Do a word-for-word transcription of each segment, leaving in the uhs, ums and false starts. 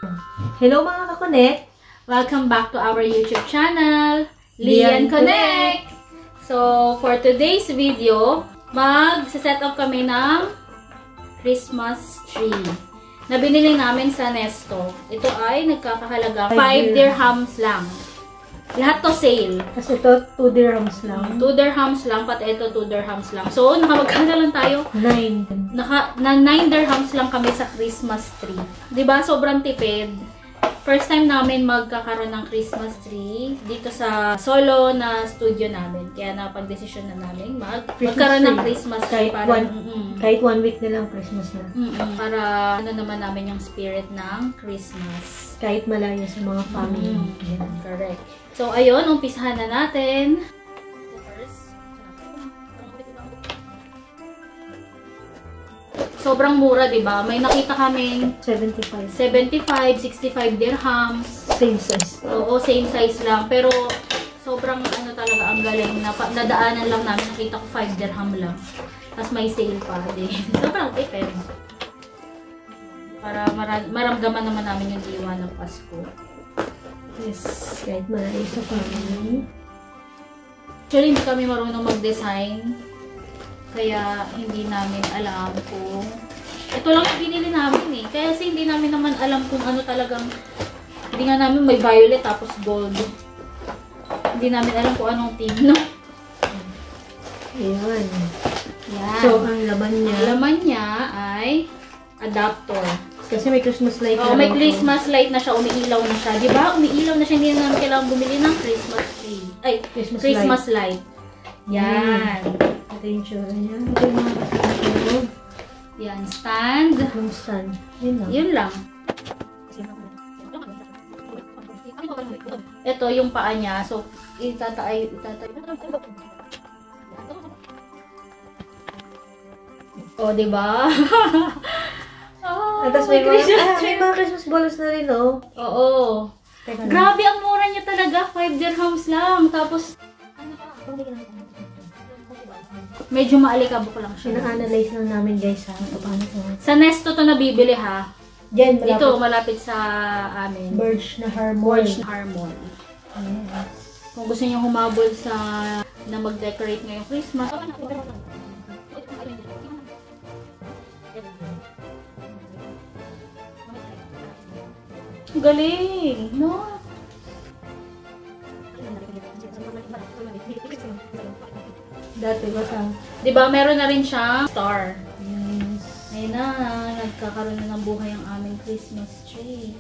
Hello mga kakonek! Welcome back to our YouTube channel, Lian Connect! So, for today's video, mag-set up kami ng Christmas tree na binili namin sa Nesto. Ito ay nagkakahalaga five dirhams lang. Lahat to sale. Kasi ito two dirhams lang. two dirhams lang, pati ito two dirhams lang. So, nakamagkano lang tayo? nine. Naka, na nine dirhams lang kami sa Christmas tree. Diba? Sobrang tipid. First time namin magkakaroon ng Christmas tree dito sa solo na studio namin. Kaya napag-desisyon na namin mag magkaroon ng Christmas tree. Kahit, para, one, mm -mm. kahit one week na lang Christmas na. Mm -mm. Para ano naman namin yung spirit ng Christmas. Kahit malayo sa mga family. Mm -hmm. Yeah. Correct. So, ayun. Umpisahan na natin. Sobrang mura, di ba? May nakita kaming seventy-five. seventy-five, sixty-five dirhams. Same size. Oo, same size lang. Pero, sobrang ano talaga, ang galing. Na, nadaanan lang namin. Nakita ko five dirham lang. Tapos may sale pa din. Sobrang tipid. Para mara maramdaman naman namin yung diwa ng Pasko. Yes, kahit malayo sa family. Actually, hindi kami marunong mag-design. Kaya, hindi namin alam kung... Ito lang yung binili namin eh. Kaya kasi hindi namin naman alam kung ano talagang... Hindi nga namin may violet tapos gold. Hindi namin alam kung anong theme, no? Ayan. Yan. So, ang laman niya... Ang laman niya ay adapter. Kasi may Christmas light Oo, na may lang Christmas light na siya. Umiilaw na siya. Diba? Umiilaw na siya. Hindi na namin kailangan bumili ng Christmas tree. Ay, Christmas, Christmas light. light. Yan. Ito yung tsura niya. Ito yung mga kasama. Yan. Stand. Yung stand. Yun lang. Yun lang. Ito yung paa niya. So, itatay. Itatay. O, oh, diba? Oh, At tapos may, may, mga, ah, may mga Christmas balls na rin, oh. Oo. Teka Grabe, ang mura niya talaga. five dirhams lang. Tapos, medyo maalikabok lang siya. Ina-analyze lang namin, guys, ha. Paano ito? Sa Nesto to nabibili, ha? Diyan, malapit. Dito, malapit sa amin. Birch na Harmon. Birch na Harmon. Yes. Kung gusto niyo humabol sa na mag-decorate ngayong Christmas. Galing, no? Dati ba sa... Diba, meron na rin siyang star. Yes. Ayun na, nagkakaroon na ng buhay ang aming Christmas tree.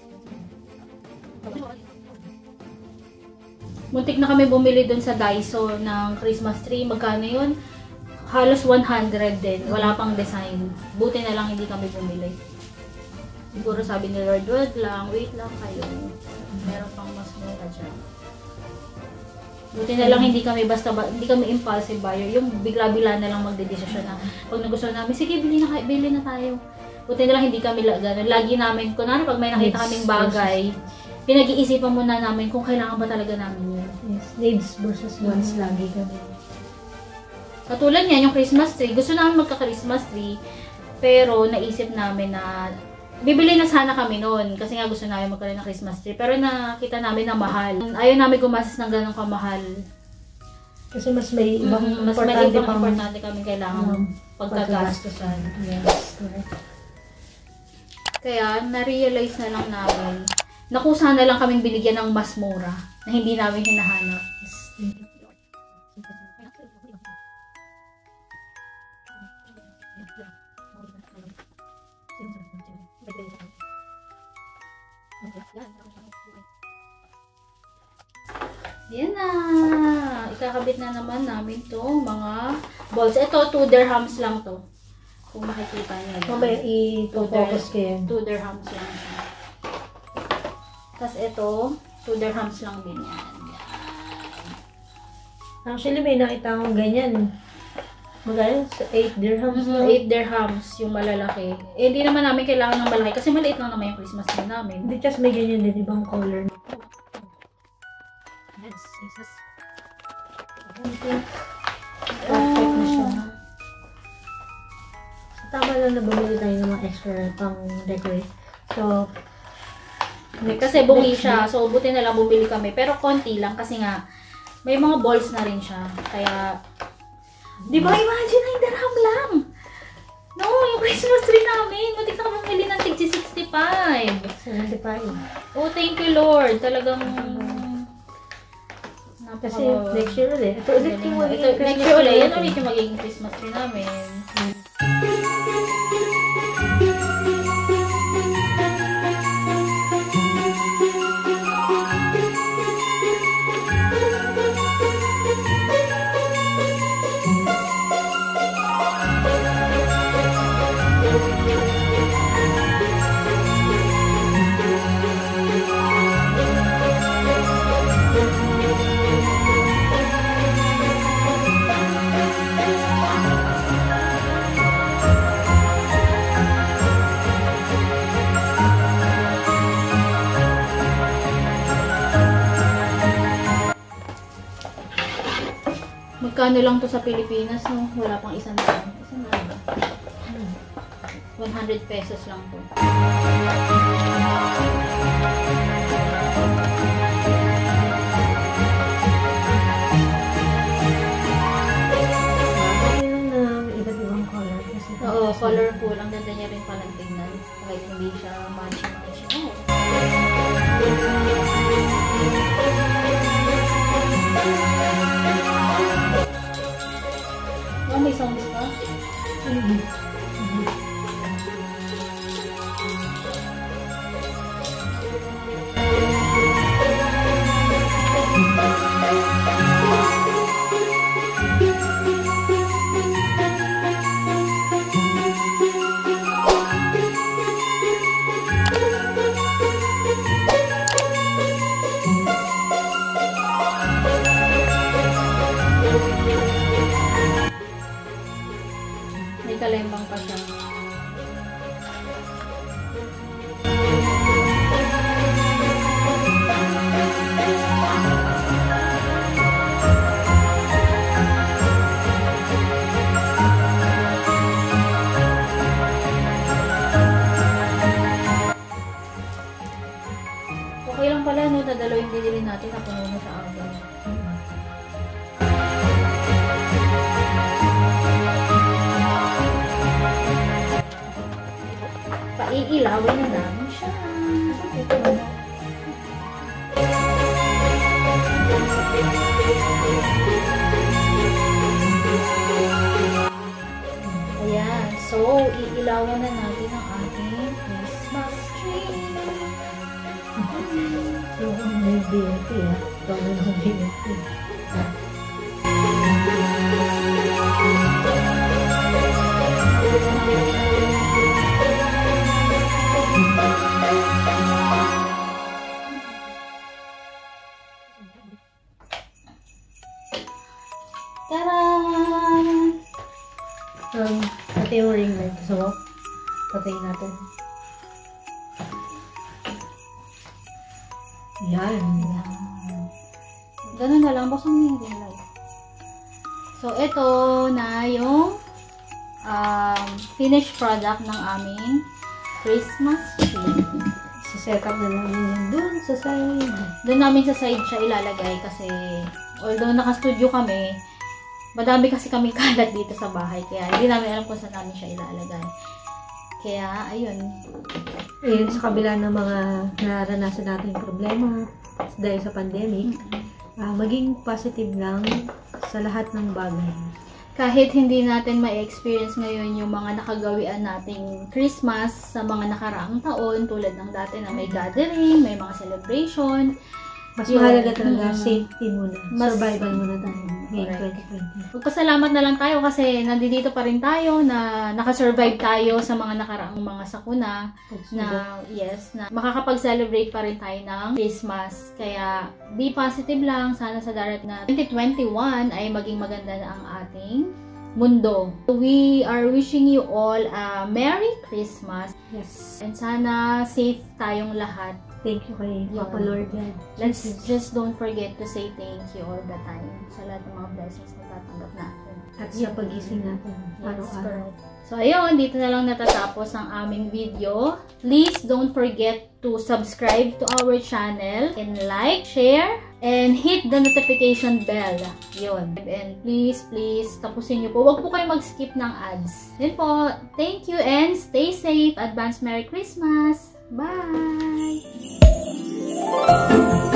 Muntik na kami bumili dun sa Daiso ng Christmas tree. Magkano yun? Halos one hundred din. Wala pang design. Buti na lang hindi kami bumili. Siguro sabi ni Lord, wait lang, wait lang kayo. Meron pang mas mura dyan. Buti na lang hindi kami basta, hindi kami impulsive buyer. Yung bigla-bigla na lang magdedesisyon na pag nagustuhan namin, sige, bili na, bili na tayo. Buti na lang hindi kami gano'n. Lagi namin, kunwari pag may nakita kaming bagay, pinag-iisipan muna namin kung kailangan ba talaga namin yun. Yes, needs versus wants Mm-hmm. lagi kami. Katulad niyan, yung Christmas tree. Gusto namin magka-Christmas tree, pero naisip namin na bibili na sana kami noon kasi nga gusto namin magkaroon ng Christmas tree. Pero nakita namin na mahal. Ayaw namin gumastos ng ganong kamahal. Kasi mas may ibang Mm, mas may importante ibang pang importante kami kailangan um, pagkagastusan. Yes, correct. Kaya, na-realize na lang namin na kung sana lang kaming binigyan ng mas mura na hindi namin hinahanap. Yes, thank you. Yan na! Ikakabit na naman namin to mga balls. Ito, two dirhams lang to. Kung makikita nyo. Mamaya i-focus ko yan. two dirhams lang siya. Tapos ito, two dirhams lang din yan. Actually, may nakita akong ganyan. Magkano? eight dirhams. Mm-hmm. eight dirhams yung malalaki. Eh, hindi naman namin kailangan ng malaki kasi maliit lang naman yung Christmas tree namin. Hindi, just may ganyan din. Ibang color. Yes, yes. Okay. Perfect na siya. Tama lang na bumili tayo ng mga extra pang decorate. So, Next- Kasi bungi next siya. week. So, buti na lang bumili kami. Pero konti lang kasi nga, may mga balls na rin siya. Kaya, di ba, imagine, ay dirham lang. No, yung Christmas tree namin. Matik na kami bumili ng tig sixty-five. seventy-five. Oh, thank you, Lord. Talagang, Kasi next year ulit. Ito ulit yung ito, magiging next Christmas year ulit. tree Yan natin. ulit yung magiging Christmas tree namin. Magkano lang to sa Pilipinas, no? Wala pang isang daan. Isang daan ba? one hundred pesos lang to. Okay lang na iba't ibang color. Kasi Oo, colorful. Ang ganda niya rin palang tingnan. Kahit hindi siya matchy-matchy. Oh. Oh, may sounds pa? Mhm. May kalembang pa siya. Okay lang pala, no? Dadalo yung binili natin. Napuno na sa agad. Paiilawin na namin siya. Ayan. So, iilawan na natin ang ating Christmas tree. So, may B L T ah. Ito na ng B L T. Tara! Um, pati yung ring light. So, patayin natin. Yan. Ganun na lang. Buksan mo yung ring light. So, ito na yung um, finished product ng aming Christmas tree. Sa-set up na namin yan dun sa side. Doon namin sa side siya ilalagay kasi although naka-studio kami, madami kasi kami kalat dito sa bahay. Kaya hindi namin alam kung saan namin siya ilalagay. Kaya, ayun. Ayun, sa kabila ng mga naranasan nating problema dahil sa pandemic, ah, maging positive lang sa lahat ng bagay. Kahit hindi natin ma-experience ngayon yung mga nakagawian nating Christmas sa mga nakaraang taon, tulad ng dati na may gathering, may mga celebration. Mas Yun. mahalaga talaga Mm. safety muna. Mas- Survival muna tayo ngayong Correct. twenty twenty. Magpasalamat na lang tayo kasi nandito pa rin tayo na nakasurvive tayo sa mga nakaraang mga sakuna na yes, na makakapag-celebrate pa rin tayo ng Christmas. Kaya be positive lang. Sana sa darating na twenty twenty-one ay maging maganda na ang ating mundo. We are wishing you all a Merry Christmas Yes. and sana safe tayong lahat. Thank you kay Yun. Papa Lord God. Let's Jesus. just don't forget to say thank you all the time sa lahat ng mga blessings na tatanggap natin. At sa pagising natin, Yes, araw-araw. correct. So, ayun, dito na lang natatapos ang aming video. Please don't forget to subscribe to our channel and like, share, and hit the notification bell. Yun. And please, please, tapusin nyo po. Huwag po kayo mag-skip ng ads. Yun po. Thank you and stay safe. Advance Merry Christmas. Bye!